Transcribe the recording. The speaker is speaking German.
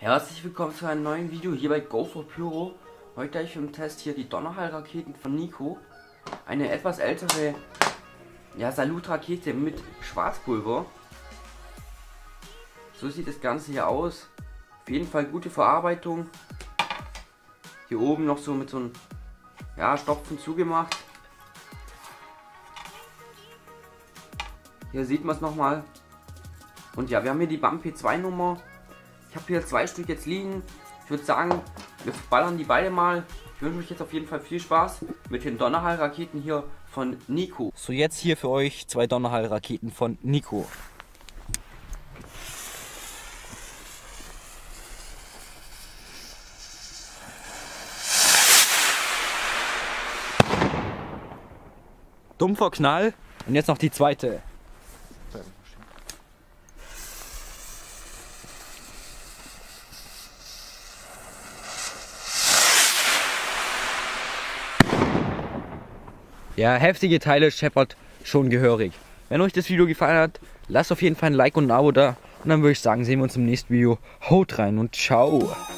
Herzlich willkommen zu einem neuen Video hier bei Go for Pyro. Heute ich im Test hier die Donnerhall-Raketen von Nico. Eine etwas ältere Salut-Rakete mit Schwarzpulver. So sieht das Ganze hier aus. Auf jeden Fall gute Verarbeitung. Hier oben noch so mit so einem Stopfen zugemacht. Hier sieht man es nochmal. Und ja, wir haben hier die BAM P2 Nummer. Ich habe hier 2 Stück jetzt liegen. Ich würde sagen, wir ballern die beide mal. Ich wünsche euch jetzt auf jeden Fall viel Spaß mit den Donnerhall-Raketen hier von Nico. So, jetzt hier für euch 2 Donnerhall-Raketen von Nico. Dumpfer Knall. Und jetzt noch die zweite. Ja, heftige Teile scheppert schon gehörig. Wenn euch das Video gefallen hat, lasst auf jeden Fall ein Like und ein Abo da. Und dann würde ich sagen, sehen wir uns im nächsten Video. Haut rein und ciao.